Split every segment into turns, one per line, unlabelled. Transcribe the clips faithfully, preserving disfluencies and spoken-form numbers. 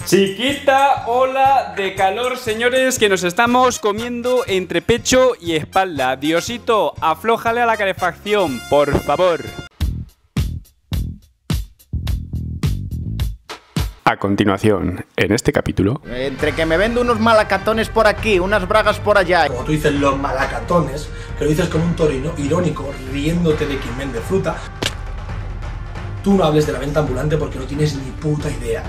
Chiquita ola de calor, señores, que nos estamos comiendo entre pecho y espalda. Diosito, aflójale a la calefacción, por favor. A continuación, en este capítulo...
Entre que me vendo unos malacatones por aquí, unas bragas por allá...
Como tú dices los malacatones, que lo dices con un tono irónico, riéndote de quien vende fruta, tú no hables de la venta ambulante porque no tienes ni puta idea.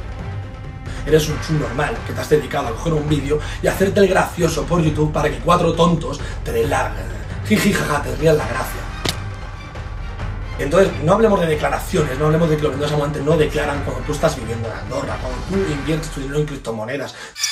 Eres un subnormal que te has dedicado a coger un vídeo y hacerte el gracioso por YouTube para que cuatro tontos te den la... jijijaja, te rían la gracia. Entonces, no hablemos de declaraciones, no hablemos de que los vendedores ambulantes no declaran cuando tú estás viviendo en Andorra, cuando tú inviertes tu dinero en criptomonedas.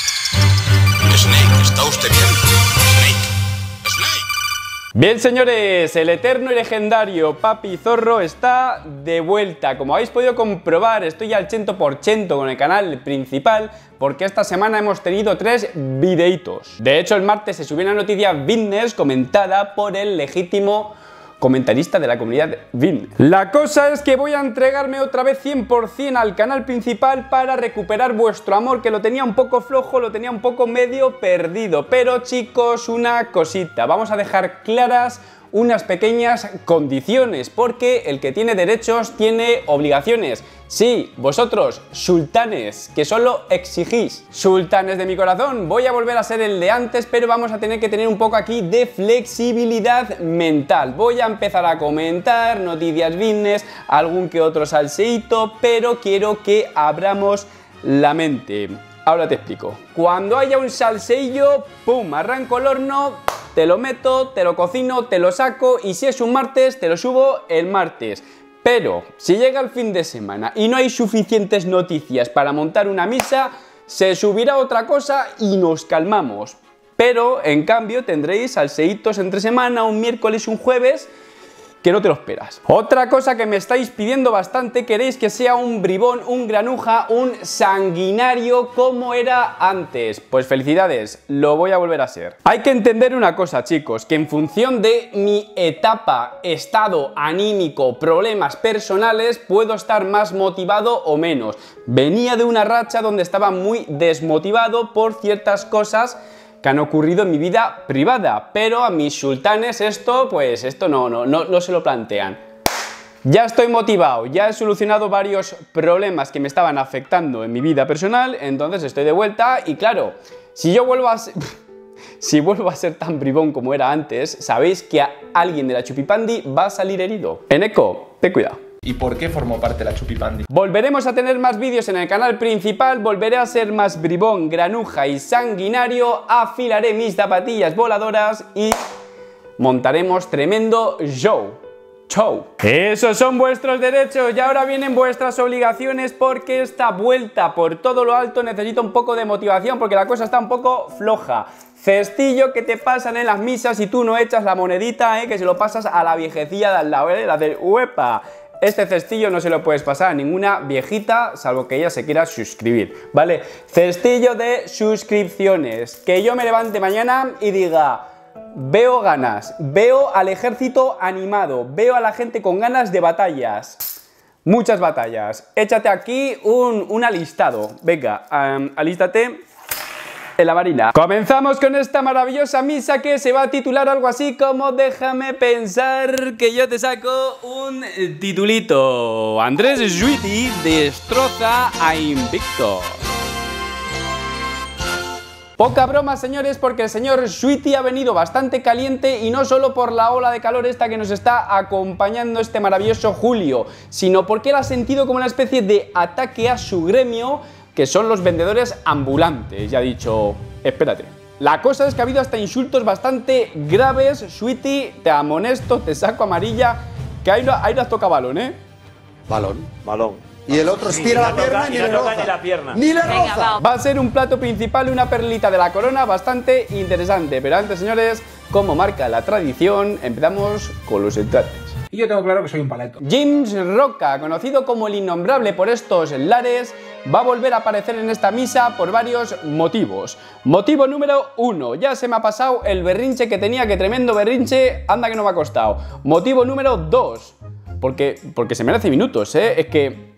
Snake, ¿está usted bien? Snake, Snake.
Bien, señores, el eterno y legendario Papi Zorro está de vuelta. Como habéis podido comprobar, estoy al cien por ciento con el canal principal porque esta semana hemos tenido tres videitos. De hecho, el martes se subió una noticia business comentada por el legítimo comentarista de la comunidad Vin. La cosa es que voy a entregarme otra vez cien por cien al canal principal para recuperar vuestro amor, que lo tenía un poco flojo, lo tenía un poco medio perdido. Pero chicos, una cosita, vamos a dejar claras unas pequeñas condiciones, porque el que tiene derechos tiene obligaciones. Sí, vosotros, sultanes, que solo exigís. Sultanes de mi corazón, voy a volver a ser el de antes, pero vamos a tener que tener un poco aquí de flexibilidad mental. Voy a empezar a comentar noticias business, algún que otro salseíto, pero quiero que abramos la mente. Ahora te explico. Cuando haya un salseillo, pum, arranco el horno, te lo meto, te lo cocino, te lo saco y si es un martes, te lo subo el martes. Pero si llega el fin de semana y no hay suficientes noticias para montar una misa, se subirá otra cosa y nos calmamos. Pero en cambio tendréis salseitos entre semana, un miércoles, un jueves, que no te lo esperas. Otra cosa que me estáis pidiendo bastante, queréis que sea un bribón, un granuja, un sanguinario como era antes. Pues felicidades, lo voy a volver a ser. Hay que entender una cosa, chicos, que en función de mi etapa, estado anímico, problemas personales, puedo estar más motivado o menos. Venía de una racha donde estaba muy desmotivado por ciertas cosas que han ocurrido en mi vida privada, pero a mis sultanes esto, pues esto no, no, no, no se lo plantean. Ya estoy motivado, ya he solucionado varios problemas que me estaban afectando en mi vida personal, entonces estoy de vuelta y claro, si yo vuelvo a ser, si vuelvo a ser tan bribón como era antes, sabéis que a alguien de la Chupipandi va a salir herido. Eneco, ten cuidado.
¿Y por qué formó parte de la Chupipandi?
Volveremos a tener más vídeos en el canal principal, volveré a ser más bribón, granuja y sanguinario, afilaré mis zapatillas voladoras y montaremos tremendo show. Show. Esos son vuestros derechos y ahora vienen vuestras obligaciones, porque esta vuelta por todo lo alto necesita un poco de motivación porque la cosa está un poco floja. Cestillo que te pasan en las misas y tú no echas la monedita, ¿eh? Que se lo pasas a la viejecilla de al lado, ¿eh? La del uepa. Este cestillo no se lo puedes pasar a ninguna viejita, salvo que ella se quiera suscribir, ¿vale? Cestillo de suscripciones. Que yo me levante mañana y diga: veo ganas, veo al ejército animado, veo a la gente con ganas de batallas. Muchas batallas. Échate aquí un, un alistado. Venga, um, alístate en la marina. Comenzamos con esta maravillosa misa que se va a titular algo así como déjame pensar que yo te saco un titulito. Andrés Sweety destroza a Invicto. Poca broma, señores, porque el señor Sweety ha venido bastante caliente y no solo por la ola de calor esta que nos está acompañando este maravilloso julio, sino porque él ha sentido como una especie de ataque a su gremio, que son los vendedores ambulantes, y ha dicho: espérate. La cosa es que ha habido hasta insultos bastante graves. Sweety, te amonesto, te saco amarilla, que ahí no, ahí no has tocado balón, ¿eh?
Balón.
Balón.
Y el otro estira la pierna y
no toca ni la pierna.
Ni la roza.
Va a ser un plato principal y una perlita de la corona bastante interesante. Pero antes, señores, como marca la tradición, empezamos con los entrates.
Y yo tengo claro que soy un paleto.
James Roca, conocido como el innombrable por estos lares, va a volver a aparecer en esta misa por varios motivos. Motivo número uno, ya se me ha pasado el berrinche que tenía, que tremendo berrinche, anda que no me ha costado. Motivo número dos, porque, porque se merece minutos, ¿eh? Es que... Eh,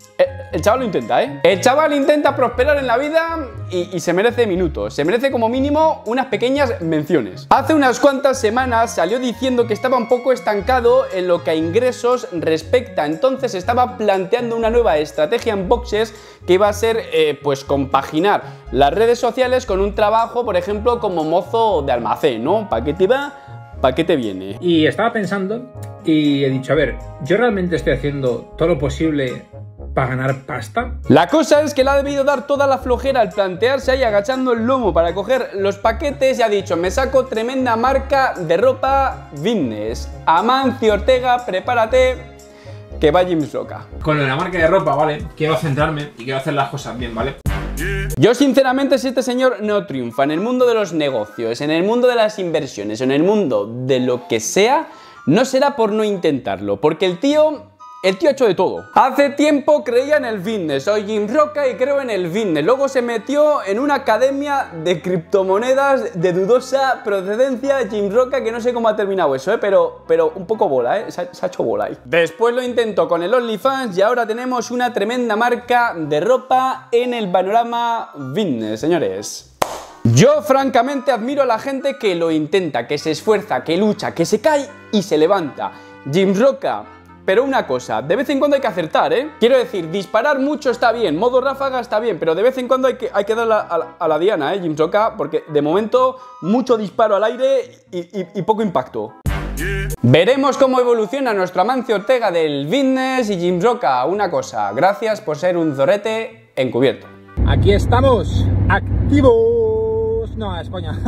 el chaval lo intenta, ¿eh? El chaval intenta prosperar en la vida y, y se merece minutos. Se merece como mínimo unas pequeñas menciones. Hace unas cuantas semanas salió diciendo que estaba un poco estancado en lo que a ingresos respecta. Entonces estaba planteando una nueva estrategia en boxes que iba a ser, eh, pues, compaginar las redes sociales con un trabajo, por ejemplo, como mozo de almacén, ¿no? ¿Para qué te va? ¿Para qué te viene?
Y estaba pensando y he dicho, a ver, ¿yo realmente estoy haciendo todo lo posible para ganar pasta?
La cosa es que le ha debido dar toda la flojera al plantearse ahí agachando el lomo para coger los paquetes y ha dicho, me saco tremenda marca de ropa fitness. Amancio Ortega, prepárate, que va Gymsroka.
Con lo de la marca de ropa, ¿vale? Quiero centrarme y quiero hacer las cosas bien, ¿vale?
Yo sinceramente, si este señor no triunfa en el mundo de los negocios, en el mundo de las inversiones, en el mundo de lo que sea, no será por no intentarlo, porque el tío, el tío ha hecho de todo. Hace tiempo creía en el fitness, soy Gymsroka y creo en el fitness. Luego se metió en una academia de criptomonedas de dudosa procedencia, Gymsroka, que no sé cómo ha terminado eso, ¿eh? pero, pero un poco bola, ¿eh? se, ha, se ha hecho bola ahí. Después lo intentó con el OnlyFans y ahora tenemos una tremenda marca de ropa en el panorama fitness, señores. Yo francamente admiro a la gente que lo intenta, que se esfuerza, que lucha, que se cae y se levanta. Gymsroka, pero una cosa, de vez en cuando hay que acertar, ¿eh? Quiero decir, disparar mucho está bien, modo ráfaga está bien, pero de vez en cuando hay que, hay que dar a la, a la diana, ¿eh? Gymsroka, porque de momento mucho disparo al aire y, y, y poco impacto. Veremos cómo evoluciona nuestro Amancio Ortega del fitness y Gymsroka. Una cosa, gracias por ser un zorrete encubierto.
Aquí estamos, activos. No, es coña.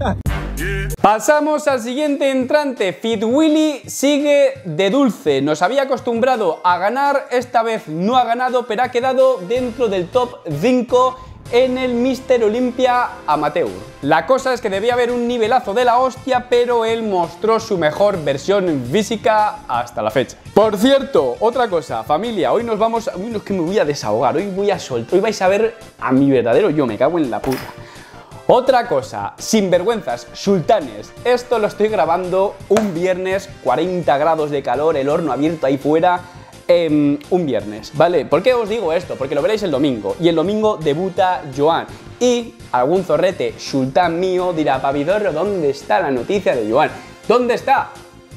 Pasamos al siguiente entrante. Fit Willy sigue de dulce. Nos había acostumbrado a ganar, esta vez no ha ganado, pero ha quedado dentro del top cinco en el míster Olympia Amateur. La cosa es que debía haber un nivelazo de la hostia, pero él mostró su mejor versión física hasta la fecha. Por cierto, otra cosa, familia, hoy nos vamos... Uy, no, es que me voy a desahogar, hoy voy a soltar, hoy vais a ver a mi verdadero yo, me cago en la puta. Otra cosa, sinvergüenzas, sultanes, esto lo estoy grabando un viernes, cuarenta grados de calor, el horno abierto ahí fuera, eh, un viernes, ¿vale? ¿Por qué os digo esto? Porque lo veréis el domingo, y el domingo debuta Joan, y algún zorrete sultán mío dirá, Papizorro, ¿dónde está la noticia de Joan? ¿Dónde está?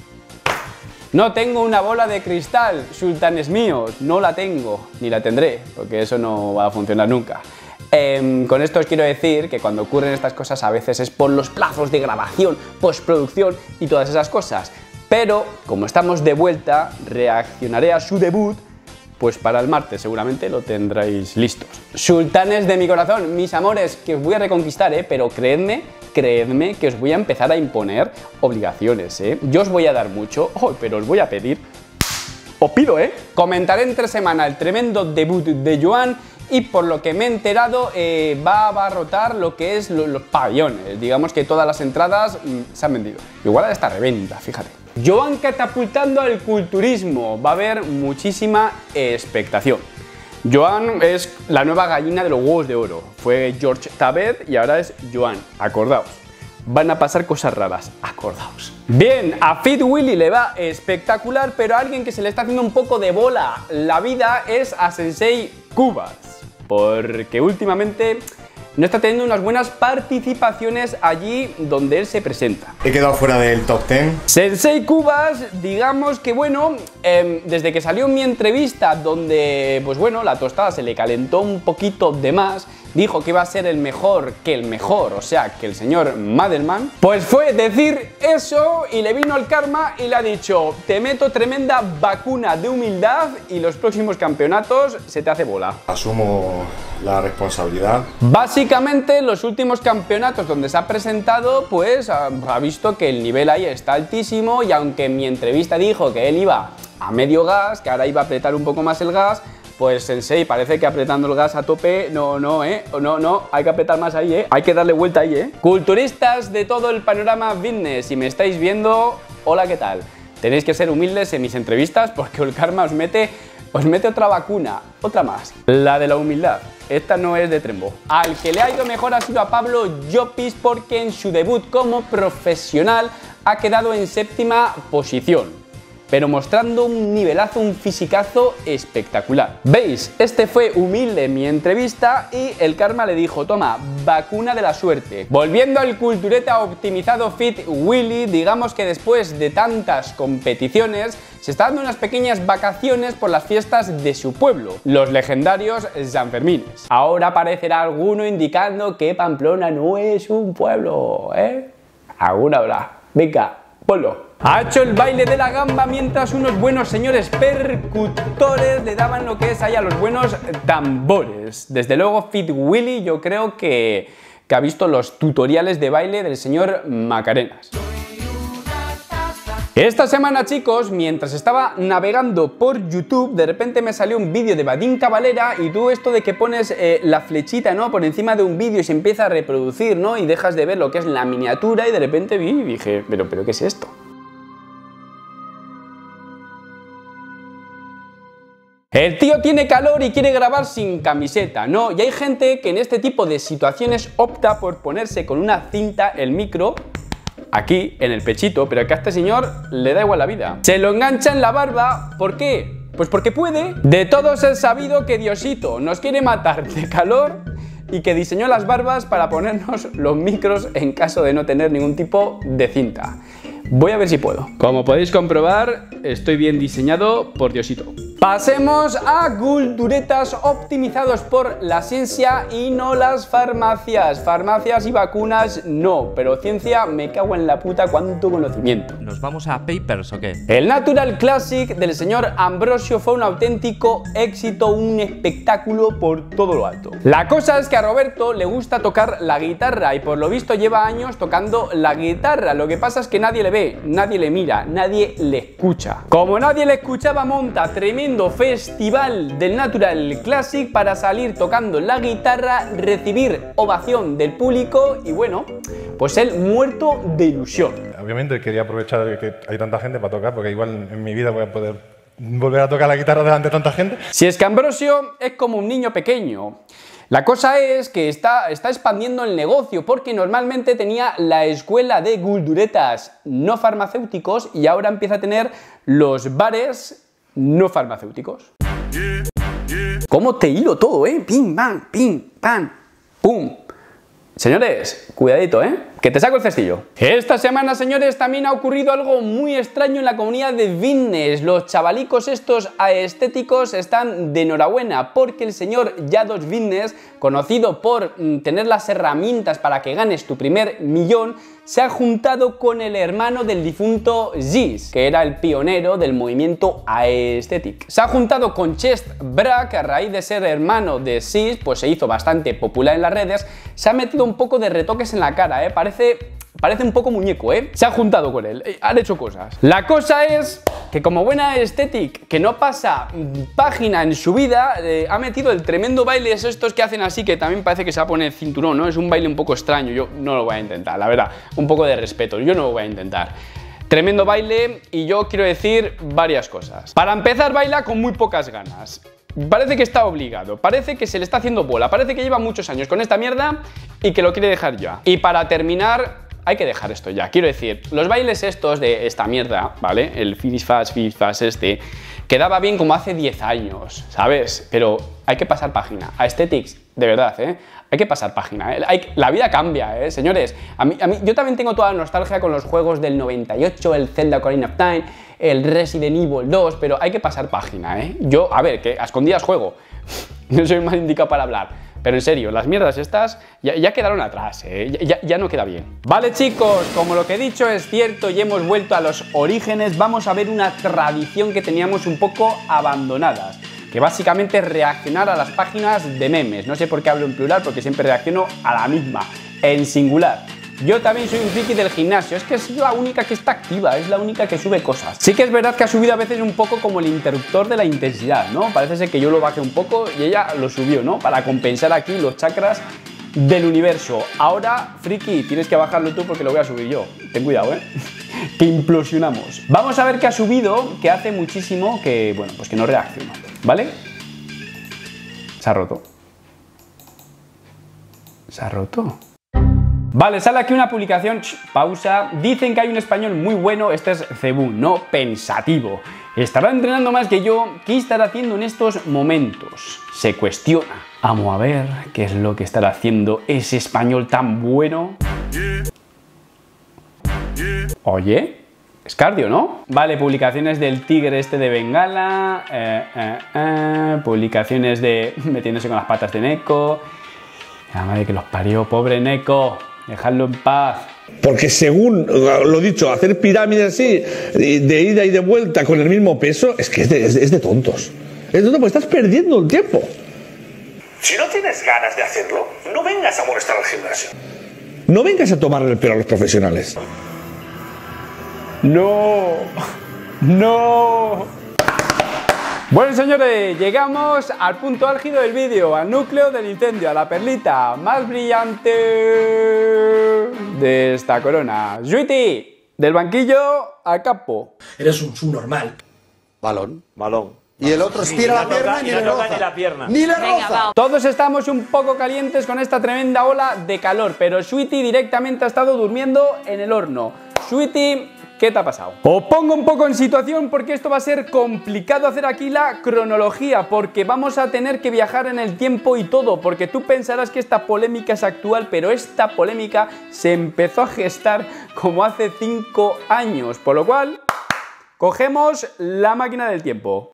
No tengo una bola de cristal, sultanes míos, no la tengo, ni la tendré, porque eso no va a funcionar nunca. Eh, con esto os quiero decir que cuando ocurren estas cosas a veces es por los plazos de grabación, postproducción y todas esas cosas. Pero como estamos de vuelta, reaccionaré a su debut, pues para el martes seguramente lo tendréis listos. Sultanes de mi corazón, mis amores, que os voy a reconquistar, ¿eh? Pero creedme, creedme que os voy a empezar a imponer obligaciones, ¿eh? Yo os voy a dar mucho, oh, pero os voy a pedir, os pido, ¿eh? Comentaré entre semana el tremendo debut de Joan. Y por lo que me he enterado, eh, va a abarrotar lo que es lo, los pabellones. Digamos que todas las entradas mm, se han vendido. Igual a esta reventa, fíjate. Joan catapultando al culturismo. Va a haber muchísima expectación. Joan es la nueva gallina de los huevos de oro. Fue George Tabet y ahora es Joan. Acordaos. Van a pasar cosas raras, acordaos. Bien, a Fit Willy le va espectacular, pero a alguien que se le está haciendo un poco de bola la vida es a Sensei Cubas, porque últimamente no está teniendo unas buenas participaciones allí donde él se presenta.
He quedado fuera del top ten.
Sensei Cubas, digamos que bueno, eh, desde que salió en mi entrevista donde, pues bueno, la tostada se le calentó un poquito de más, dijo que iba a ser el mejor que el mejor, o sea, que el señor Madelman, pues fue decir eso y le vino el karma y le ha dicho, te meto tremenda vacuna de humildad y los próximos campeonatos se te hace bola.
Asumo la responsabilidad.
Básicamente, los últimos campeonatos donde se ha presentado, pues ha, ha visto que el nivel ahí está altísimo y aunque en mi entrevista dijo que él iba a medio gas, que ahora iba a apretar un poco más el gas, pues Sensei parece que apretando el gas a tope, no, no, eh, no, no, hay que apretar más ahí, eh, hay que darle vuelta ahí, eh. Culturistas de todo el panorama fitness, si me estáis viendo, hola, ¿qué tal? Tenéis que ser humildes en mis entrevistas porque el karma os mete, os mete otra vacuna, otra más, la de la humildad. Esta no es de Trembo. Al que le ha ido mejor ha sido a Pablo Llopis porque en su debut como profesional ha quedado en séptima posición. pero mostrando un nivelazo, un fisicazo espectacular. ¿Veis? Este fue humilde en mi entrevista y el karma le dijo, toma, vacuna de la suerte. Volviendo al cultureta optimizado Fit Willy, digamos que después de tantas competiciones, se está dando unas pequeñas vacaciones por las fiestas de su pueblo, los legendarios Sanfermines. Ahora aparecerá alguno indicando que Pamplona no es un pueblo, ¿eh? Alguna habrá. Venga, ponlo. Ha hecho el baile de la gamba mientras unos buenos señores percutores le daban lo que es ahí a los buenos tambores. Desde luego Fit Willy yo creo que, que ha visto los tutoriales de baile del señor Macarenas. Esta semana, chicos, mientras estaba navegando por YouTube, de repente me salió un vídeo de Vadim Cavalera y tú esto de que pones eh, la flechita, ¿no?, por encima de un vídeo y se empieza a reproducir, ¿no?, y dejas de ver lo que es la miniatura y de repente vi y dije, pero, pero ¿qué es esto? El tío tiene calor y quiere grabar sin camiseta, ¿no? Y hay gente que en este tipo de situaciones opta por ponerse con una cinta el micro aquí en el pechito, pero que a este señor le da igual la vida. Se lo engancha en la barba, ¿por qué? Pues porque puede. De todos es sabido que Diosito nos quiere matar de calor y que diseñó las barbas para ponernos los micros en caso de no tener ningún tipo de cinta. Voy a ver si puedo. Como podéis comprobar, estoy bien diseñado por Diosito. Pasemos a culturetas optimizados por la ciencia y no las farmacias. Farmacias y vacunas no, pero ciencia me cago en la puta, cuánto conocimiento.
¿Nos vamos a Papers o qué?
El Natural Classic del señor Ambrosio fue un auténtico éxito, un espectáculo por todo lo alto. La cosa es que a Roberto le gusta tocar la guitarra y por lo visto lleva años tocando la guitarra. Lo que pasa es que nadie le ve, nadie le mira, nadie le escucha. Como nadie le escuchaba, monta tremendo festival del Natural Classic para salir tocando la guitarra, recibir ovación del público y bueno, pues él muerto de ilusión.
Obviamente quería aprovechar de que hay tanta gente para tocar, porque igual en mi vida voy a poder volver a tocar la guitarra delante de tanta gente.
Si es que Ambrosio es como un niño pequeño. La cosa es que está, está expandiendo el negocio porque normalmente tenía la escuela de culturetas no farmacéuticos y ahora empieza a tener los bares no farmacéuticos. ¿Cómo te hilo todo, eh? Pim, pam, pim, pam, pum. Señores, cuidadito, ¿eh? Que te saco el cestillo. Esta semana, señores, también ha ocurrido algo muy extraño en la comunidad de fitness. Los chavalicos estos aestéticos están de enhorabuena porque el señor Yados Fitness, conocido por mm, tener las herramientas para que ganes tu primer millón, se ha juntado con el hermano del difunto Giz, que era el pionero del movimiento aesthetic. Se ha juntado con Chest Bra, que a raíz de ser hermano de Giz, pues se hizo bastante popular en las redes. Se ha metido un poco de retoques en la cara, ¿eh? Parece... Parece un poco muñeco, ¿eh? Se ha juntado con él, han hecho cosas. La cosa es que como buena aesthetic que no pasa página en su vida, eh, ha metido el tremendo baile estos que hacen así, que también parece que se va a poner cinturón, ¿no? Es un baile un poco extraño, yo no lo voy a intentar, la verdad. Un poco de respeto, yo no lo voy a intentar. Tremendo baile y yo quiero decir varias cosas. Para empezar, baila con muy pocas ganas. Parece que está obligado, parece que se le está haciendo bola, parece que lleva muchos años con esta mierda y que lo quiere dejar ya. Y para terminar, hay que dejar esto ya. Quiero decir, los bailes estos de esta mierda, ¿vale? El finish fast, finish fast este, quedaba bien como hace diez años, ¿sabes? Pero hay que pasar página. Aesthetics, de verdad, ¿eh? Hay que pasar página, ¿eh? Hay, la vida cambia, ¿eh? Señores, a mí, a mí, yo también tengo toda la nostalgia con los juegos del noventa y ocho, el Zelda Ocarina of Time, el Resident Evil dos, pero hay que pasar página, ¿eh? Yo, a ver, que a escondidas juego. No soy más indicado para hablar. Pero en serio, las mierdas estas ya, ya quedaron atrás, ¿eh? ya, ya no queda bien. Vale, chicos, como lo que he dicho es cierto y hemos vuelto a los orígenes, vamos a ver una tradición que teníamos un poco abandonadas, que básicamente es reaccionar a las páginas de memes. No sé por qué hablo en plural, porque siempre reacciono a la misma, en singular. Yo también soy un friki del gimnasio, es que es la única que está activa, es la única que sube cosas. Sí que es verdad que ha subido a veces un poco como el interruptor de la intensidad, ¿no? Parece ser que yo lo bajé un poco y ella lo subió, ¿no? Para compensar aquí los chakras del universo. Ahora, friki, tienes que bajarlo tú porque lo voy a subir yo. Ten cuidado, ¿eh? Que implosionamos. Vamos a ver qué ha subido, que hace muchísimo que, bueno, pues que no reacciona, ¿vale? Se ha roto. Se ha roto. Vale, sale aquí una publicación, ch, pausa, dicen que hay un español muy bueno, este es Cebú, no pensativo. Estará entrenando más que yo, ¿qué estará haciendo en estos momentos? Se cuestiona. Vamos a ver qué es lo que estará haciendo ese español tan bueno. Oye, es cardio, ¿no? Vale, publicaciones del tigre este de Bengala, eh, eh, eh, publicaciones de metiéndose con las patas de Neko. La madre que los parió, pobre Neko, dejadlo en paz.
Porque según lo dicho, hacer pirámides así, de ida y de vuelta con el mismo peso, es que es de, es de, es de tontos. Es de tontos porque estás perdiendo el tiempo.
Si no tienes ganas de hacerlo, no vengas a molestar al gimnasio.
No vengas a tomarle el pelo a los profesionales.
No, no. Bueno, señores, llegamos al punto álgido del vídeo, al núcleo del incendio, a la perlita más brillante de esta corona. Juiti, del banquillo al campo.
Eres un subnormal.
Balón, balón. Y el otro estira la pierna y ni le roza.
Ni la pierna.
Ni le roza.
Todos estamos un poco calientes con esta tremenda ola de calor, pero Sweety directamente ha estado durmiendo en el horno. Sweety, ¿qué te ha pasado? Os pongo un poco en situación porque esto va a ser complicado hacer aquí la cronología, porque vamos a tener que viajar en el tiempo y todo, porque tú pensarás que esta polémica es actual, pero esta polémica se empezó a gestar como hace cinco años, por lo cual cogemos la máquina del tiempo.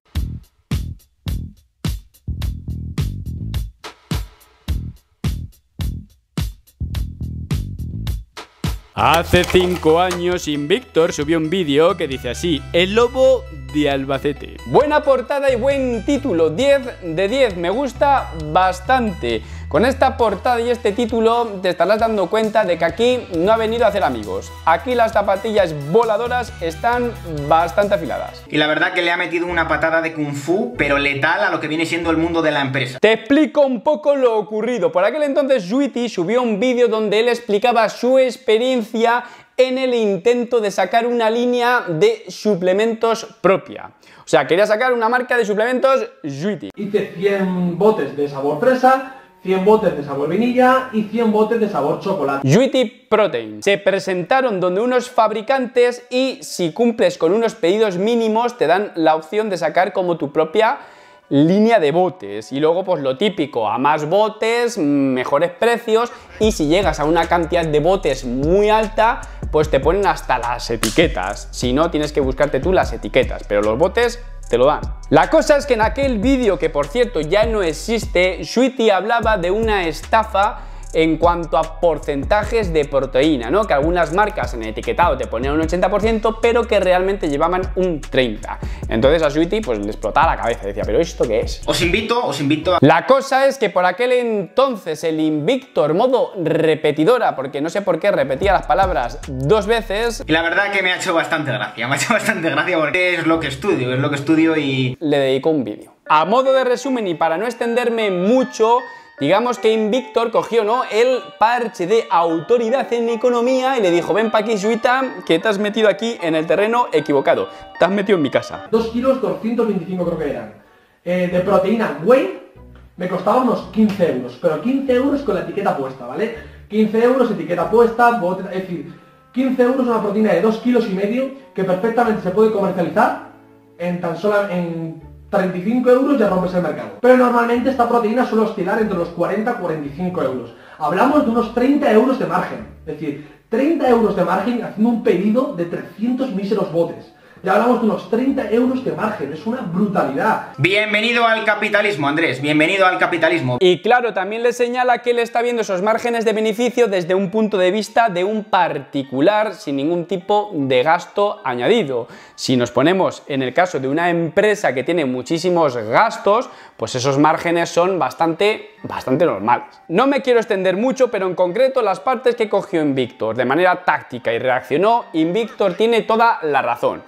Hace cinco años Invictor subió un vídeo que dice así: El lobo de Albacete. Buena portada y buen título, diez de diez, me gusta bastante. Con esta portada y este título te estarás dando cuenta de que aquí no ha venido a hacer amigos. Aquí las zapatillas voladoras están bastante afiladas.
Y la verdad que le ha metido una patada de kung fu, pero letal a lo que viene siendo el mundo de la empresa.
Te explico un poco lo ocurrido. Por aquel entonces Sweety subió un vídeo donde él explicaba su experiencia en el intento de sacar una línea de suplementos propia. O sea, quería sacar una marca de suplementos Sweety.
Hice cien botes de sabor fresa, cien botes de sabor vainilla y cien botes de sabor chocolate.
Sweety Protein. Se presentaron donde unos fabricantes y si cumples con unos pedidos mínimos te dan la opción de sacar como tu propia línea de botes. Y luego pues lo típico, a más botes, mejores precios, y si llegas a una cantidad de botes muy alta, pues te ponen hasta las etiquetas. Si no, tienes que buscarte tú las etiquetas, pero los botes te lo dan. La cosa es que en aquel vídeo, que por cierto ya no existe, Sweety hablaba de una estafa en cuanto a porcentajes de proteína, ¿no? Que algunas marcas en el etiquetado te ponían un ochenta por ciento, pero que realmente llevaban un treinta por ciento. Entonces a Sweety pues le explotaba la cabeza, decía, ¿pero esto qué es?
Os invito, os invito a...
La cosa es que por aquel entonces el Invictor modo repetidora, porque no sé por qué repetía las palabras dos veces.
Y la verdad que me ha hecho bastante gracia, me ha hecho bastante gracia porque es lo que estudio, es lo que estudio y...
Le dedicó un vídeo. A modo de resumen y para no extenderme mucho, digamos que Invictor cogió, ¿no?, el parche de autoridad en economía y le dijo: ven pa' aquí, Sweeta, que te has metido aquí en el terreno equivocado. Te has metido en mi casa.
dos kilos doscientos veinticinco creo que eran. Eh, de proteína whey me costaba unos quince euros, pero quince euros con la etiqueta puesta, ¿vale? quince euros, etiqueta puesta, bote, es decir, quince euros una proteína de dos kilos y medio que perfectamente se puede comercializar en tan solo... en treinta y cinco euros ya rompes el mercado. Pero normalmente esta proteína suele oscilar entre los cuarenta y cuarenta y cinco euros. Hablamos de unos treinta euros de margen. Es decir, treinta euros de margen haciendo un pedido de trescientos míseros botes. Ya hablamos de unos treinta euros de margen, es una brutalidad.
Bienvenido al capitalismo, Andrés, bienvenido al capitalismo.
Y claro, también le señala que él está viendo esos márgenes de beneficio desde un punto de vista de un particular sin ningún tipo de gasto añadido. Si nos ponemos en el caso de una empresa que tiene muchísimos gastos, pues esos márgenes son bastante, bastante normales. No me quiero extender mucho, pero en concreto las partes que cogió Invictor de manera táctica y reaccionó, Invictor tiene toda la razón.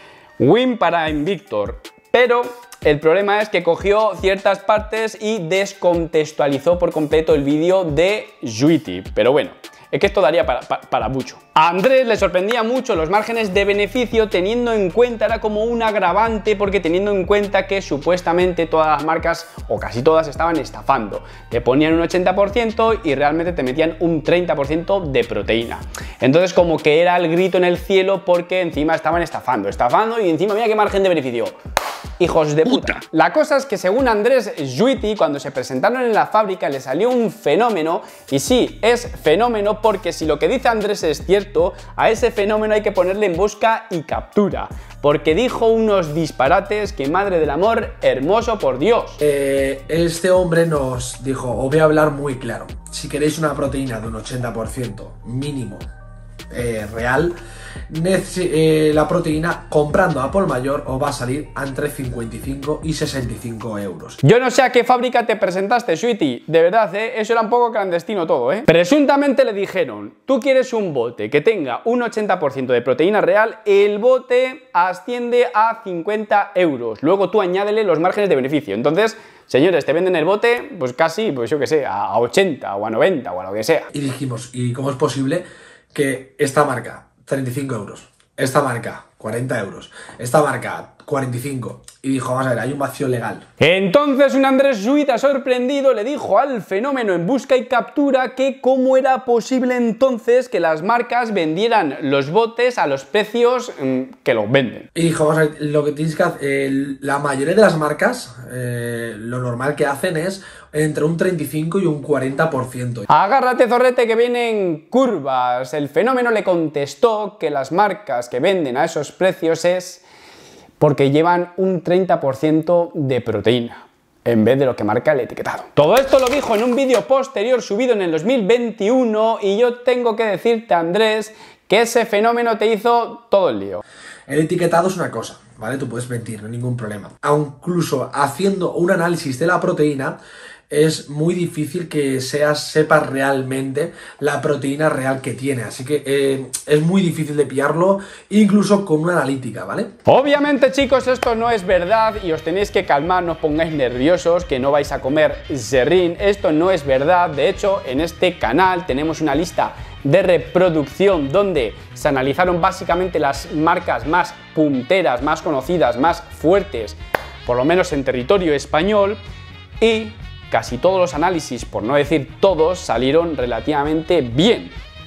Win para Invictor, pero el problema es que cogió ciertas partes y descontextualizó por completo el vídeo de Sweety. Pero bueno, es que esto daría para, para, para mucho. A Andrés le sorprendía mucho los márgenes de beneficio, teniendo en cuenta, era como un agravante, porque teniendo en cuenta que supuestamente todas las marcas, o casi todas, estaban estafando. Te ponían un ochenta por ciento y realmente te metían un treinta por ciento de proteína. Entonces como que era el grito en el cielo, porque encima estaban estafando, estafando y encima mira qué margen de beneficio. Hijos de puta. La cosa es que según Andrés Juiti, cuando se presentaron en la fábrica le salió un fenómeno, y sí, es fenómeno porque si lo que dice Andrés es cierto, a ese fenómeno hay que ponerle en busca y captura, porque dijo unos disparates que madre del amor hermoso, por Dios.
Eh, este hombre nos dijo, os voy a hablar muy claro, si queréis una proteína de un ochenta por ciento mínimo eh, real, eh, la proteína comprando a por mayor os va a salir entre cincuenta y cinco y sesenta y cinco euros.
Yo no sé a qué fábrica te presentaste, Sweetie, de verdad, ¿eh? Eso era un poco clandestino todo, ¿eh? Presuntamente le dijeron, tú quieres un bote que tenga un ochenta por ciento de proteína real, el bote asciende a cincuenta euros, luego tú añádele los márgenes de beneficio. Entonces, señores, te venden el bote, pues casi, pues yo que sé, a ochenta o a noventa o a lo que sea.
Y dijimos, ¿y cómo es posible que esta marca, treinta y cinco euros, esta marca, cuarenta euros, esta marca, cuarenta y cinco, y dijo, vamos a ver, hay un vacío legal?
Entonces un Andrés Juita sorprendido le dijo al fenómeno en busca y captura que cómo era posible entonces que las marcas vendieran los botes a los precios mmm, que los venden.
Y dijo, vamos a ver, lo que tienes que hacer, eh, la mayoría de las marcas, eh, lo normal que hacen es entre un treinta y cinco y un cuarenta por ciento.
Agárrate, zorrete, que vienen curvas. El fenómeno le contestó que las marcas que venden a esos precios es porque llevan un treinta por ciento de proteína en vez de lo que marca el etiquetado. Todo esto lo dijo en un vídeo posterior subido en el dos mil veintiuno, y yo tengo que decirte, Andrés, que ese fenómeno te hizo todo el lío.
El etiquetado es una cosa, ¿vale? Tú puedes mentir, no hay ningún problema. Aun incluso haciendo un análisis de la proteína, es muy difícil que seas, sepas realmente la proteína real que tiene. Así que eh, es muy difícil de pillarlo, incluso con una analítica, ¿vale?
Obviamente, chicos, esto no es verdad y os tenéis que calmar, no os pongáis nerviosos, que no vais a comer serrín. Esto no es verdad. De hecho, en este canal tenemos una lista de reproducción donde se analizaron básicamente las marcas más punteras, más conocidas, más fuertes, por lo menos en territorio español, y casi todos los análisis, por no decir todos, salieron relativamente bien.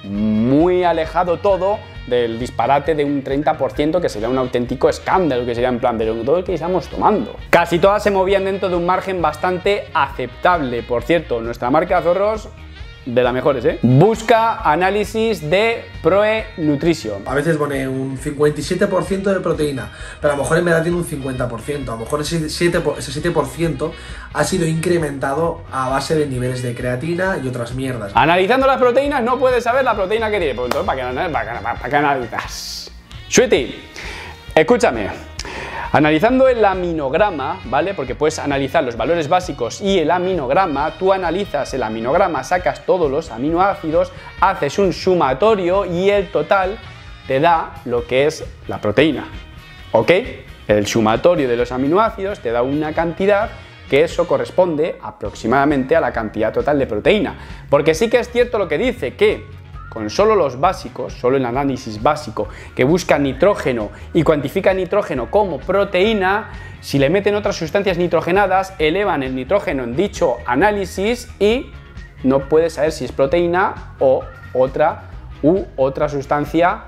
Muy alejado todo del disparate de un treinta por ciento, que sería un auténtico escándalo, que sería en plan de todo lo que estamos tomando. Casi todas se movían dentro de un margen bastante aceptable. Por cierto, nuestra marca Zorros, de las mejores, ¿eh? Busca análisis de Proe Nutrition.
A veces pone un cincuenta y siete por ciento de proteína, pero a lo mejor en verdad tiene un cincuenta por ciento. A lo mejor ese siete por ciento ha sido incrementado a base de niveles de creatina y otras mierdas.
Analizando las proteínas no puedes saber la proteína que tiene. Pues entonces, ¿para qué, para, para, para qué analizas? Sweetie, escúchame. Analizando el aminograma, ¿vale? Porque puedes analizar los valores básicos y el aminograma. Tú analizas el aminograma, sacas todos los aminoácidos, haces un sumatorio y el total te da lo que es la proteína, ¿ok? El sumatorio de los aminoácidos te da una cantidad que eso corresponde aproximadamente a la cantidad total de proteína. Porque sí que es cierto lo que dice, que con solo los básicos, solo el análisis básico que busca nitrógeno y cuantifica nitrógeno como proteína, si le meten otras sustancias nitrogenadas, elevan el nitrógeno en dicho análisis y no puedes saber si es proteína o otra u otra sustancia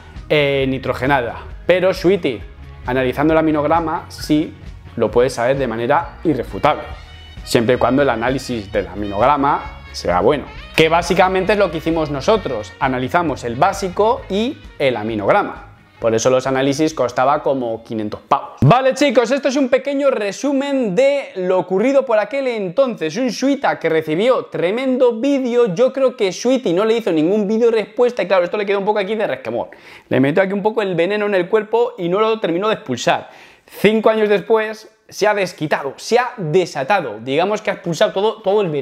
eh, nitrogenada. Pero, Sweetie, analizando el aminograma sí lo puedes saber de manera irrefutable, siempre y cuando el análisis del aminograma sea bueno. Que básicamente es lo que hicimos nosotros, analizamos el básico y el aminograma. Por eso los análisis costaba como quinientos pavos. Vale, chicos, esto es un pequeño resumen de lo ocurrido por aquel entonces. Un Sweeta que recibió tremendo vídeo. Yo creo que Sweetie no le hizo ningún vídeo respuesta y claro, esto le quedó un poco aquí de resquemor. Le metió aquí un poco el veneno en el cuerpo y no lo terminó de expulsar. Cinco años después se ha desquitado, se ha desatado. Digamos que ha expulsado todo, todo el veneno.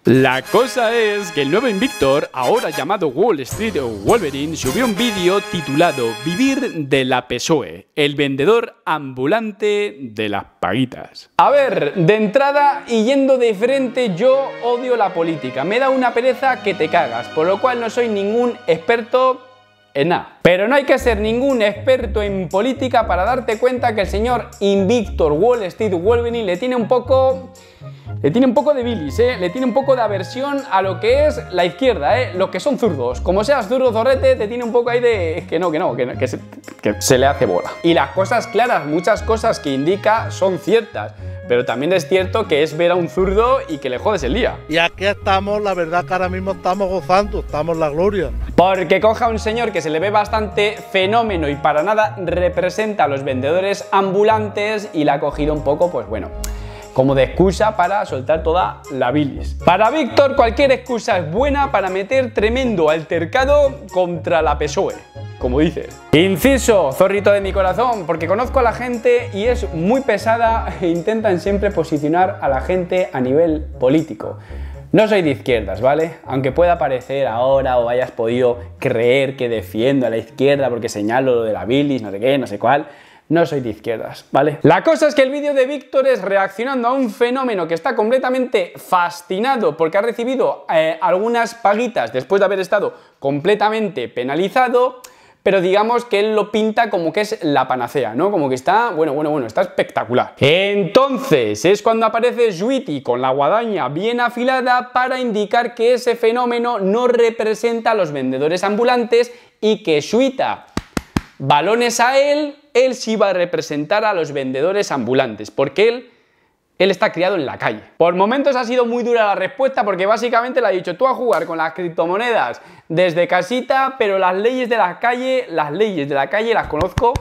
La cosa es que el nuevo Invictor, ahora llamado Wall Street Wolverine, subió un vídeo titulado Vivir de la P S O E, el vendedor ambulante de las paguitas. A ver, de entrada y yendo de frente, yo odio la política, me da una pereza que te cagas, por lo cual no soy ningún experto en nada. Pero no hay que ser ningún experto en política para darte cuenta que el señor Invictor Wall Street Wolverine le tiene un poco... Le tiene un poco de bilis, ¿eh? Le tiene un poco de aversión a lo que es la izquierda, ¿eh? Lo que son zurdos. Como seas zurdo zorrete, te tiene un poco ahí de... Que no, que no, que, que, se, que se le hace bola. Y las cosas claras, muchas cosas que indica son ciertas. Pero también es cierto que es ver a un zurdo y que le jodes el día.
Y aquí estamos, la verdad que ahora mismo estamos gozando, estamos en la gloria.
Porque coja a un señor que se le ve bastante fenómeno y para nada representa a los vendedores ambulantes y la ha cogido un poco, pues bueno, como de excusa para soltar toda la bilis. Para Víctor, cualquier excusa es buena para meter tremendo altercado contra la P S O E, como dices. Inciso, zorrito de mi corazón, porque conozco a la gente y es muy pesada e intentan siempre posicionar a la gente a nivel político. No soy de izquierdas, ¿vale? Aunque pueda parecer ahora o hayas podido creer que defiendo a la izquierda porque señalo lo de la bilis, no sé qué, no sé cuál. No soy de izquierdas, ¿vale? La cosa es que el vídeo de Víctor es reaccionando a un fenómeno que está completamente fascinado porque ha recibido eh, algunas paguitas después de haber estado completamente penalizado, pero digamos que él lo pinta como que es la panacea, ¿no? Como que está, bueno, bueno, bueno, está espectacular. Entonces es cuando aparece Sweety con la guadaña bien afilada para indicar que ese fenómeno no representa a los vendedores ambulantes y que Sweeta balones a él, él sí va a representar a los vendedores ambulantes, porque él, él está criado en la calle. Por momentos ha sido muy dura la respuesta porque básicamente le ha dicho tú a jugar con las criptomonedas desde casita, pero las leyes de la calle, las leyes de la calle las conozco,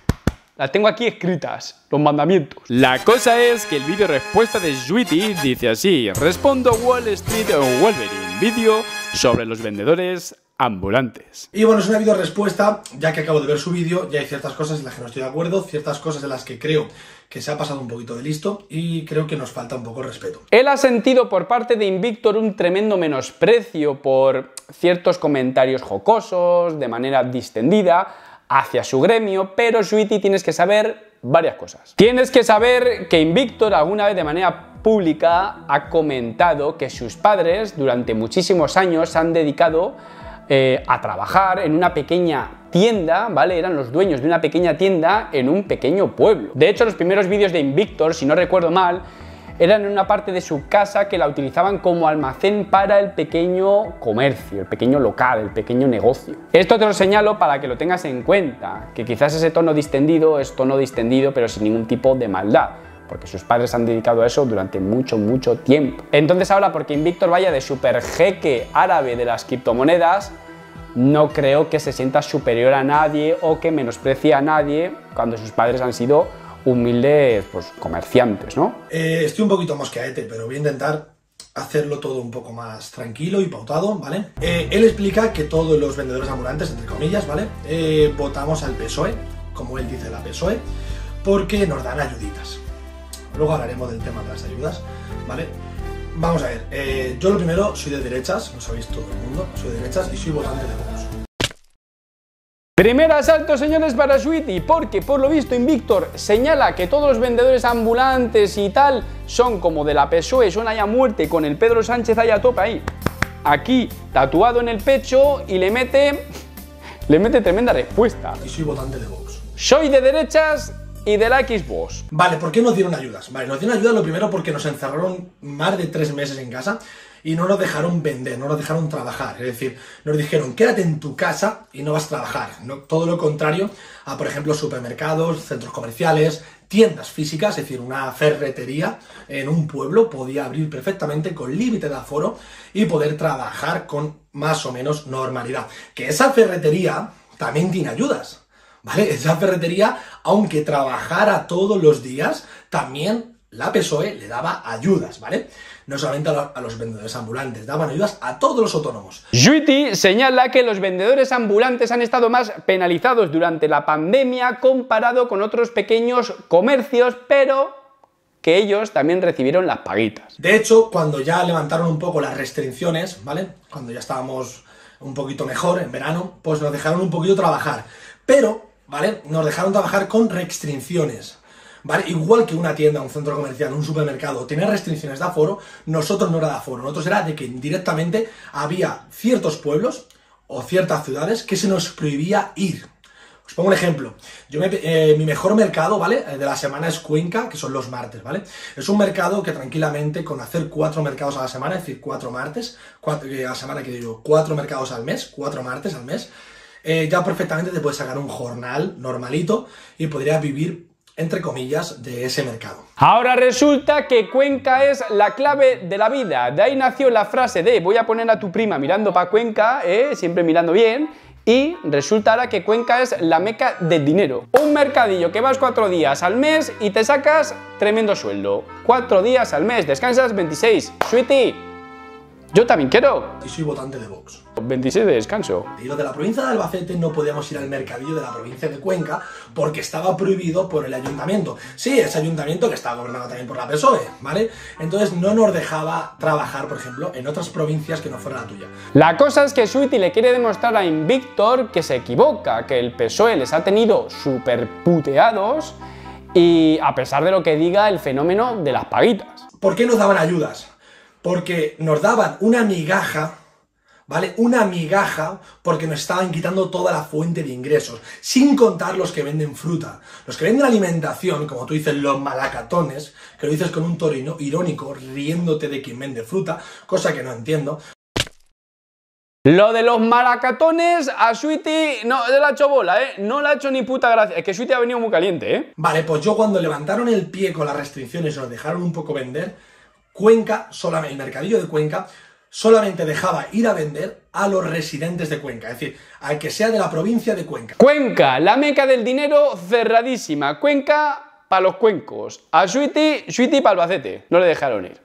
las tengo aquí escritas, los mandamientos. La cosa es que el vídeo respuesta de Sweety dice así: respondo Wall Street Wolverine, vídeo sobre los vendedores ambulantes.
Y bueno, es una video respuesta, ya que acabo de ver su vídeo, ya hay ciertas cosas en las que no estoy de acuerdo, ciertas cosas en las que creo que se ha pasado un poquito de listo y creo que nos falta un poco el respeto.
Él ha sentido por parte de Invictor un tremendo menosprecio por ciertos comentarios jocosos, de manera distendida, hacia su gremio, pero Sweety tienes que saber varias cosas. Tienes que saber que Invictor alguna vez de manera pública ha comentado que sus padres durante muchísimos años han dedicado Eh, a trabajar en una pequeña tienda, ¿vale? Eran los dueños de una pequeña tienda en un pequeño pueblo. De hecho, los primeros vídeos de Invictor, si no recuerdo mal, eran en una parte de su casa que la utilizaban como almacén para el pequeño comercio, el pequeño local, el pequeño negocio. Esto te lo señalo para que lo tengas en cuenta, que quizás ese tono distendido es tono distendido pero sin ningún tipo de maldad, porque sus padres han dedicado a eso durante mucho, mucho tiempo. Entonces ahora, porque Invictor vaya de super jeque árabe de las criptomonedas, no creo que se sienta superior a nadie o que menosprecie a nadie cuando sus padres han sido humildes, pues, comerciantes, ¿no?
Eh, estoy un poquito mosqueadete, pero voy a intentar hacerlo todo un poco más tranquilo y pautado, ¿vale? Eh, él explica que todos los vendedores ambulantes, entre comillas, ¿vale? Eh, votamos al P S O E, como él dice, la P S O E, porque nos dan ayuditas. Luego hablaremos del tema de las ayudas, ¿vale? Vamos a ver, eh, yo lo primero soy de derechas, lo sabéis todo el mundo, soy de derechas y soy votante de Vox.
Primer asalto, señores, para Sweety, porque por lo visto Invictor señala que todos los vendedores ambulantes y tal son como de la P S O E, son ahí a muerte, con el Pedro Sánchez ahí a tope ahí, aquí tatuado en el pecho, y le mete, le mete tremenda respuesta.
Y soy votante de Vox.
Soy de derechas y de la Xbox.
Vale, ¿por qué nos dieron ayudas? Vale, nos dieron ayudas lo primero porque nos encerraron más de tres meses en casa y no nos dejaron vender, no nos dejaron trabajar. Es decir, nos dijeron, quédate en tu casa y no vas a trabajar. No, todo lo contrario a, por ejemplo, supermercados, centros comerciales, tiendas físicas, es decir, una ferretería en un pueblo podía abrir perfectamente con límite de aforo y poder trabajar con más o menos normalidad. Que esa ferretería también tiene ayudas. ¿Vale? Esa ferretería, aunque trabajara todos los días, también la P S O E le daba ayudas, ¿vale? No solamente a, lo, a los vendedores ambulantes, daban ayudas a todos los autónomos.
Sweety señala que los vendedores ambulantes han estado más penalizados durante la pandemia comparado con otros pequeños comercios, pero que ellos también recibieron las paguitas.
De hecho, cuando ya levantaron un poco las restricciones, ¿vale? Cuando ya estábamos un poquito mejor en verano, pues nos dejaron un poquito trabajar. Pero, ¿vale? Nos dejaron trabajar con restricciones, ¿vale? Igual que una tienda, un centro comercial, un supermercado tenía restricciones de aforo, nosotros no era de aforo, nosotros era de que directamente había ciertos pueblos o ciertas ciudades que se nos prohibía ir. Os pongo un ejemplo. Yo me, eh, mi mejor mercado, ¿vale? De la semana es Cuenca, que son los martes, ¿vale? Es un mercado que tranquilamente, con hacer cuatro mercados a la semana, es decir, cuatro martes, cuatro, eh, a la semana que digo, cuatro mercados al mes, cuatro martes al mes, eh, ya perfectamente te puedes sacar un jornal normalito y podrías vivir, entre comillas, de ese mercado.
Ahora resulta que Cuenca es la clave de la vida. De ahí nació la frase de voy a poner a tu prima mirando para Cuenca, ¿eh? Siempre mirando bien. Y resulta ahora que Cuenca es la meca del dinero. Un mercadillo que vas cuatro días al mes y te sacas tremendo sueldo. Cuatro días al mes, descansas veintiséis. Sweetie, yo también quiero.
Y soy votante de Vox.
veintiséis de descanso.
Y los de la provincia de Albacete no podíamos ir al mercadillo de la provincia de Cuenca porque estaba prohibido por el ayuntamiento. Sí, ese ayuntamiento que estaba gobernado también por la P S O E, ¿vale? Entonces no nos dejaba trabajar, por ejemplo, en otras provincias que no fuera la tuya.
La cosa es que Sweetie le quiere demostrar a Invictor que se equivoca, que el P S O E les ha tenido súper puteados y a pesar de lo que diga el fenómeno de las paguitas.
¿Por qué nos daban ayudas? Porque nos daban una migaja, ¿vale? Una migaja porque nos estaban quitando toda la fuente de ingresos, sin contar los que venden fruta. Los que venden alimentación, como tú dices, los malacatones, que lo dices con un tono irónico, riéndote de quien vende fruta, cosa que no entiendo.
Lo de los malacatones a Sweetie no le ha hecho bola, ¿eh? No le ha hecho ni puta gracia. Es que Sweetie ha venido muy caliente, ¿eh?
Vale, pues yo cuando levantaron el pie con las restricciones y nos dejaron un poco vender, Cuenca, solamente, el mercadillo de Cuenca, solamente dejaba ir a vender a los residentes de Cuenca, es decir, al que sea de la provincia de Cuenca.
Cuenca, la meca del dinero cerradísima. Cuenca para los cuencos. A Sweetie, Sweetie para Albacete. No le dejaron ir.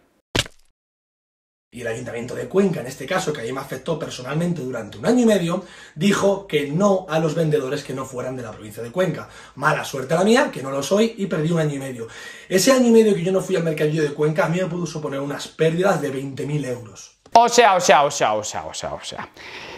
Y el ayuntamiento de Cuenca, en este caso, que a mí me afectó personalmente durante un año y medio, dijo que no a los vendedores que no fueran de la provincia de Cuenca. Mala suerte la mía, que no lo soy, y perdí un año y medio. Ese año y medio que yo no fui al mercadillo de Cuenca, a mí me pudo suponer unas pérdidas de veinte mil euros.
O sea, o sea, o sea, o sea, o sea, o sea.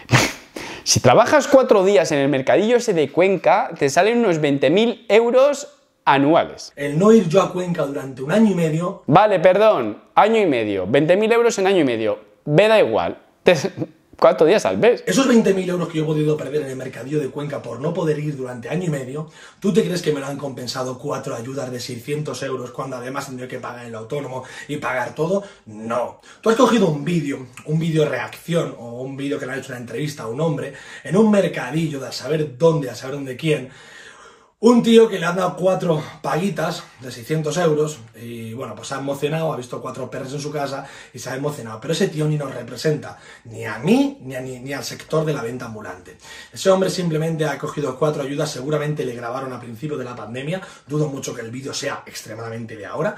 Si trabajas cuatro días en el mercadillo ese de Cuenca, te salen unos veinte mil euros anuales.
El no ir yo a Cuenca durante un año y medio...
Vale, perdón, año y medio, veinte mil euros en año y medio, me da igual, ¿cuántos días al mes?
Esos veinte mil euros que yo he podido perder en el mercadillo de Cuenca por no poder ir durante año y medio, ¿tú te crees que me lo han compensado cuatro ayudas de seiscientos euros cuando además tendría que pagar el autónomo y pagar todo? No. Tú has cogido un vídeo, un vídeo reacción o un vídeo que le ha hecho una entrevista a un hombre en un mercadillo de a saber dónde, a saber dónde quién. Un tío que le ha dado cuatro paguitas de seiscientos euros y bueno, pues se ha emocionado, ha visto cuatro perros en su casa y se ha emocionado. Pero ese tío ni nos representa, ni a mí, ni, a, ni, ni al sector de la venta ambulante. Ese hombre simplemente ha cogido cuatro ayudas, seguramente le grabaron a principio de la pandemia, dudo mucho que el vídeo sea extremadamente de ahora.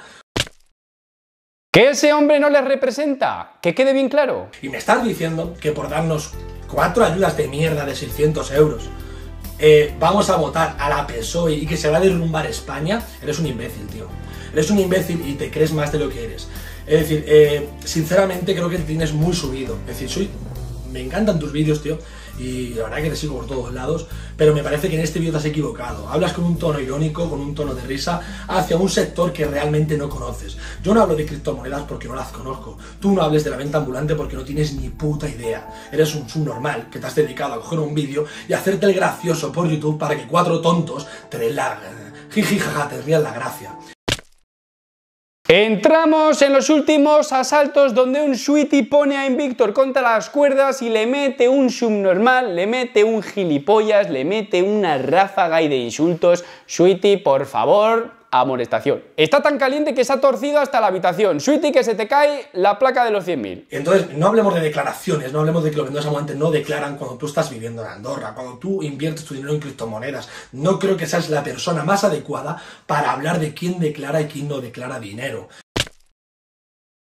¿Que ese hombre no les representa? Que quede bien claro.
Y me estás diciendo que por darnos cuatro ayudas de mierda de seiscientos euros... Eh, vamos a votar a la P S O E y que se va a derrumbar España. Eres un imbécil, tío. Eres un imbécil y te crees más de lo que eres. Es decir, eh, sinceramente creo que te tienes muy subido. Es decir, soy... me encantan tus vídeos, tío. Y la verdad que te sigo por todos lados. Pero me parece que en este vídeo te has equivocado. Hablas con un tono irónico, con un tono de risa, hacia un sector que realmente no conoces. Yo no hablo de criptomonedas porque no las conozco. Tú no hables de la venta ambulante porque no tienes ni puta idea. Eres un subnormal que te has dedicado a coger un vídeo y hacerte el gracioso por YouTube para que cuatro tontos te den la... jiji, jaja, te rían la gracia.
Entramos en los últimos asaltos donde un Sweetie pone a Invictor contra las cuerdas y le mete un subnormal, le mete un gilipollas, le mete una ráfaga y de insultos. Sweetie, por favor, amonestación. Está tan caliente que se ha torcido hasta la habitación. Sweetie, que se te cae la placa de los cien mil.
Entonces, no hablemos de declaraciones, no hablemos de que los vendedores ambulantes no declaran cuando tú estás viviendo en Andorra, cuando tú inviertes tu dinero en criptomonedas. No creo que seas la persona más adecuada para hablar de quién declara y quién no declara dinero.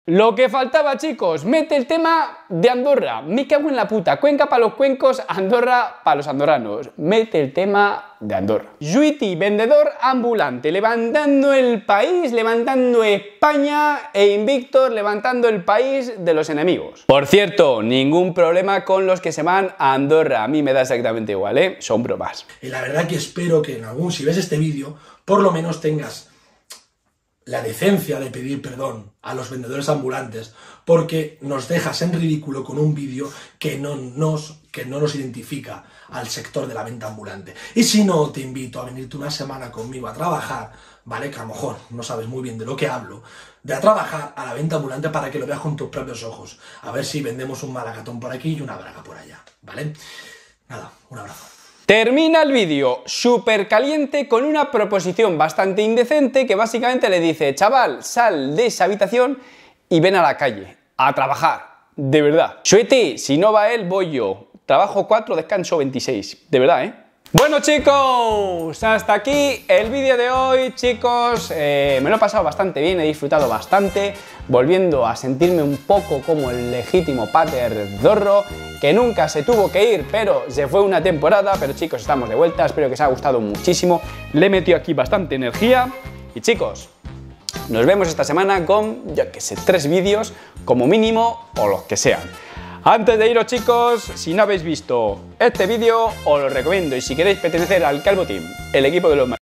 Lo que faltaba, chicos, mete el tema de Andorra. Me cago en la puta. Cuenca para los cuencos, Andorra para los andorranos. Mete el tema de Andorra. Juiti, vendedor ambulante, levantando el país, levantando España, e Invictor levantando el país de los enemigos. Por cierto, ningún problema con los que se van a Andorra. A mí me da exactamente igual, ¿eh? Son bromas.
Y la verdad que espero que en algún, si ves este vídeo, por lo menos tengas la decencia de pedir perdón a los vendedores ambulantes, porque nos dejas en ridículo con un vídeo que no nos, que no nos identifica al sector de la venta ambulante. Y si no, te invito a venirte una semana conmigo a trabajar, ¿vale? Que a lo mejor no sabes muy bien de lo que hablo, de a trabajar a la venta ambulante para que lo veas con tus propios ojos. A ver si vendemos un malacatón por aquí y una braga por allá, ¿vale? Nada, un abrazo.
Termina el vídeo súper caliente con una proposición bastante indecente que básicamente le dice: chaval, sal de esa habitación y ven a la calle, a trabajar, de verdad. Suete, si no va él, voy yo. Trabajo cuatro, descanso veintiséis, de verdad, ¿eh? Bueno, chicos, hasta aquí el vídeo de hoy, chicos. Eh, me lo he pasado bastante bien, he disfrutado bastante, volviendo a sentirme un poco como el legítimo pater Zorro, que nunca se tuvo que ir, pero se fue una temporada. Pero chicos, estamos de vuelta, espero que os haya gustado muchísimo. Le he metido aquí bastante energía. Y chicos, nos vemos esta semana con, yo que sé, tres vídeos como mínimo, o los que sean. Antes de iros, chicos, si no habéis visto este vídeo, os lo recomiendo. Y si queréis pertenecer al Calvo Team, el equipo de los